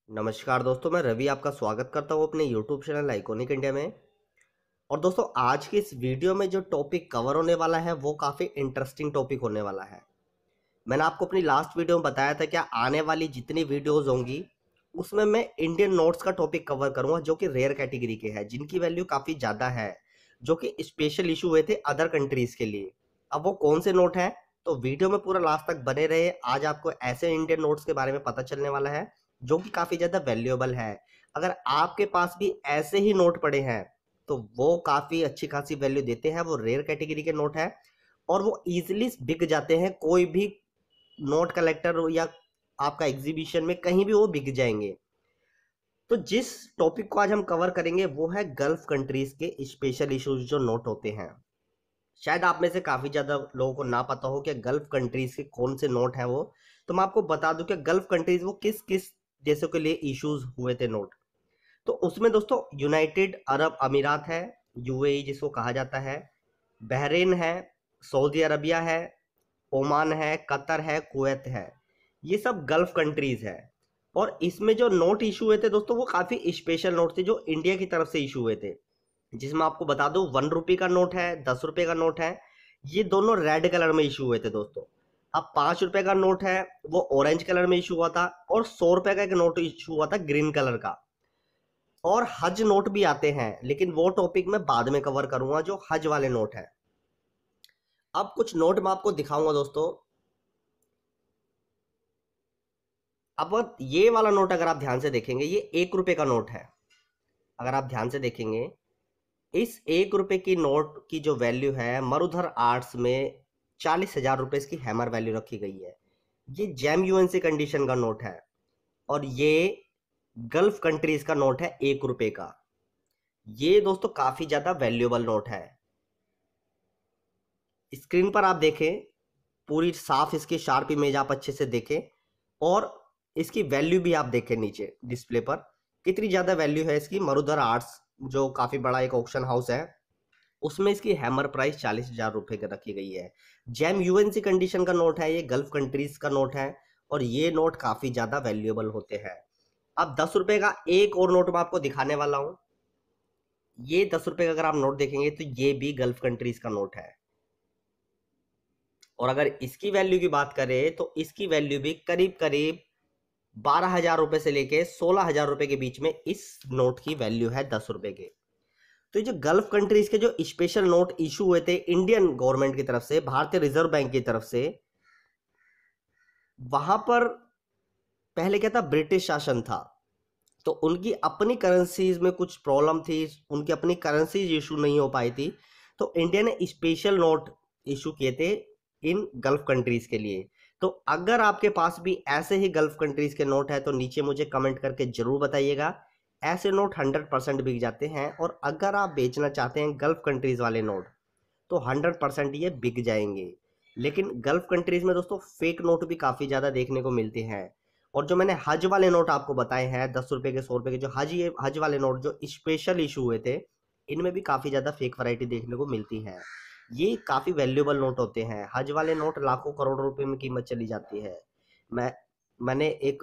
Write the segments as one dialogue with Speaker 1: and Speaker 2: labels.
Speaker 1: नमस्कार दोस्तों, मैं रवि आपका स्वागत करता हूँ अपने YouTube चैनल आइकॉनिक इंडिया में। और दोस्तों, आज की इस वीडियो में जो टॉपिक कवर होने वाला है वो काफ़ी इंटरेस्टिंग टॉपिक होने वाला है। मैंने आपको अपनी लास्ट वीडियो में बताया था कि आने वाली जितनी वीडियोस होंगी उसमें मैं इंडियन नोट्स का टॉपिक कवर करूंगा, जो कि रेयर कैटेगरी के हैं, जिनकी वैल्यू काफ़ी ज़्यादा है, जो कि स्पेशल इशू हुए थे अदर कंट्रीज के लिए। अब वो कौन से नोट हैं, तो वीडियो में पूरा लास्ट तक बने रहे। आज आपको ऐसे इंडियन नोट्स के बारे में पता चलने वाला है जो कि काफ़ी ज़्यादा वैल्यूएबल है। अगर आपके पास भी ऐसे ही नोट पड़े हैं तो वो काफ़ी अच्छी खासी वैल्यू देते हैं। वो रेयर कैटेगरी के नोट है और वो इजिली बिक जाते हैं। कोई भी नोट कलेक्टर या आपका एग्जीबिशन में कहीं भी वो बिक जाएंगे। तो जिस टॉपिक को आज हम कवर करेंगे वो है गल्फ कंट्रीज के स्पेशल इश्यूज जो नोट होते हैं। शायद आप में से काफी ज्यादा लोगों को ना पता हो कि गल्फ कंट्रीज के कौन से नोट हैं वो। तो मैं आपको बता दूं कि गल्फ कंट्रीज वो किस किस देशों के लिए इश्यूज हुए थे नोट। तो उसमें दोस्तों यूनाइटेड अरब अमीरात है, यूएई जिसको कहा जाता है, बहरीन है, सऊदी अरबिया है, ओमान है, कतर है, कुवैत है। ये सब गल्फ कंट्रीज है। और इसमें जो नोट इशू हुए थे दोस्तों वो काफी स्पेशल नोट थे जो इंडिया की तरफ से इशू हुए थे। जिसमें आपको बता दूं 1 रुपये का नोट है, 10 रुपये का नोट है। ये दोनों रेड कलर में इशू हुए थे दोस्तों। अब 5 रुपए का नोट है वो ऑरेंज कलर में इशू हुआ था, और 100 रुपए का एक नोट इशू हुआ था ग्रीन कलर का। और हज नोट भी आते हैं, लेकिन वो टॉपिक मैं बाद में कवर करूंगा, जो हज वाले नोट है। अब कुछ नोट मैं आपको दिखाऊंगा दोस्तों। अब ये वाला नोट अगर आप ध्यान से देखेंगे, ये 1 रुपए का नोट है। अगर आप ध्यान से देखेंगे, इस 1 रुपए की नोट की जो वैल्यू है मरुधर आर्ट्स में 40,000 रुपए इसकी हैमर वैल्यू रखी गई है। ये जेम यूएनसी कंडीशन का नोट है और ये गल्फ कंट्रीज का नोट है 1 रुपए का। ये दोस्तों काफी ज्यादा वैल्यूएबल नोट है। स्क्रीन पर आप देखें, पूरी साफ इसकी शार्प इमेज आप अच्छे से देखें, और इसकी वैल्यू भी आप देखें नीचे डिस्प्ले पर कितनी ज्यादा वैल्यू है इसकी। मरुधर आर्ट्स जो काफी बड़ा एक ऑक्शन हाउस है, उसमें इसकी हैमर प्राइस 40,000 रुपए की रखी गई है। जेम यूएनसी कंडीशन का नोट है, ये गल्फ कंट्रीज का नोट है और ये नोट काफी ज्यादा वैल्यूएबल होते हैं। अब 10 रुपए का एक और नोट मैं आपको दिखाने वाला हूं। ये 10 रुपए का अगर आप नोट देखेंगे तो ये भी गल्फ कंट्रीज का नोट है। और अगर इसकी वैल्यू की बात करें तो इसकी वैल्यू भी करीब करीब 12,000 रुपए से लेके 16,000 रुपए के बीच में इस नोट की वैल्यू है 10 रुपए के। तो ये जो गल्फ कंट्रीज के जो स्पेशल नोट इशू हुए थे इंडियन गवर्नमेंट की तरफ से, भारतीय रिजर्व बैंक की तरफ से, वहां पर पहले क्या था, ब्रिटिश शासन था। तो उनकी अपनी करेंसीज में कुछ प्रॉब्लम थी, उनकी अपनी करेंसीज इशू नहीं हो पाई थी। तो इंडिया ने स्पेशल नोट इशू किए थे इन गल्फ कंट्रीज के लिए। तो अगर आपके पास भी ऐसे ही गल्फ कंट्रीज के नोट है तो नीचे मुझे कमेंट करके जरूर बताइएगा। ऐसे नोट 100% बिक जाते हैं, और अगर आप बेचना चाहते हैं गल्फ कंट्रीज वाले नोट तो 100% ये बिक जाएंगे। लेकिन गल्फ कंट्रीज में दोस्तों फेक नोट भी काफ़ी ज़्यादा देखने को मिलते हैं। और जो मैंने हज वाले नोट आपको बताए हैं 10 रुपए के, 100 रुपए के, जो हज वाले नोट जो स्पेशल इशू हुए थे, इनमें भी काफ़ी ज़्यादा फेक वैरायटी देखने को मिलती है। ये काफ़ी वैल्यूएबल नोट होते हैं। हज वाले नोट लाखों करोड़ों रुपए में कीमत चली जाती है। मैं मैंने एक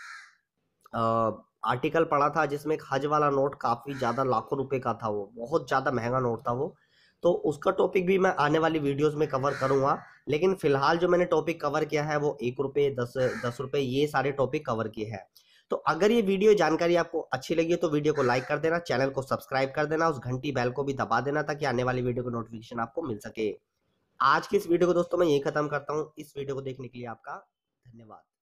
Speaker 1: आर्टिकल पढ़ा था जिसमें एक हज वाला नोट काफ़ी ज़्यादा लाखों रुपए का था, वो बहुत ज़्यादा महंगा नोट था वो। तो उसका टॉपिक भी मैं आने वाली वीडियोस में कवर करूंगा। लेकिन फिलहाल जो मैंने टॉपिक कवर किया है वो 1 रुपये, 10 रुपये, ये सारे टॉपिक कवर किए हैं। तो अगर ये वीडियो जानकारी आपको अच्छी लगी तो वीडियो को लाइक कर देना, चैनल को सब्सक्राइब कर देना, उस घंटी बेल को भी दबा देना ताकि आने वाली वीडियो का नोटिफिकेशन आपको मिल सके। आज की इस वीडियो को दोस्तों मैं यही खत्म करता हूँ। इस वीडियो को देखने के लिए आपका धन्यवाद।